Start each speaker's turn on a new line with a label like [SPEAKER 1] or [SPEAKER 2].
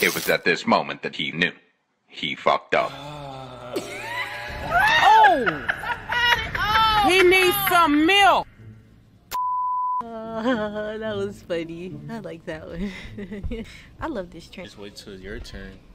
[SPEAKER 1] It was at this moment that he knew. He fucked up.
[SPEAKER 2] Oh! He needs some milk!
[SPEAKER 3] That was funny. I like that one. I love this train.
[SPEAKER 4] Just wait till your turn.